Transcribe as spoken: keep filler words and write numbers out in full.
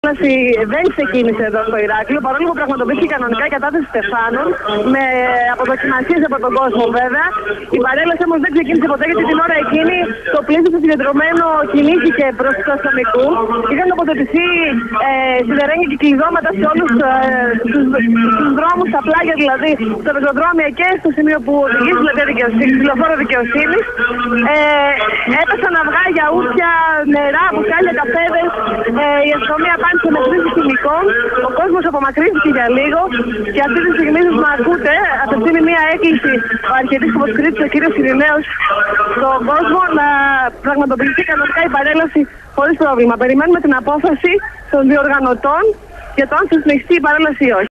παρέλαση δεν ξεκίνησε εδώ στο Ηράκλειο, παρόλο που πραγματοποιήθηκε κανονικά η κατάθεση στεφάνων, με αποδοκιμασίες από τον κόσμο βέβαια. Η παρέλαση όμως δεν ξεκίνησε ποτέ, γιατί την ώρα εκείνη το πλήθος του συγκεντρωμένο κινήθηκε προς τους αστυνομικούς. Είχαν τοποθετηθεί ε, σιδερένια και κλειδώματα σε όλους ε, τους, τους δρόμους, στα πλάγια δηλαδή, στα πεζοδρόμια και στο σημείο που οδηγεί στη πλατεία δικαιοσύνης, στη λεωφόρο δικαιοσύνης. Ε, έπεσαν αυγά, γιαούρτια, νερά, μπουκάλια, καφέδες. Ε, η αστυνομία απάντησε με χρήση χημικών. Ο κόσμος απομακρύνθηκε για λίγο και αυτή τη στιγμή σας με ακούτε. Απευθύνει μια έκκληση ο αρχιετής του Κρήτης, ο κύριος Ειρηναίος, στον κόσμο να πραγματοποιηθεί κανονικά η παρέλαση χωρίς πρόβλημα. Περιμένουμε την απόφαση των διοργανωτών για το αν θα συνεχιστεί η παρέλαση ή όχι.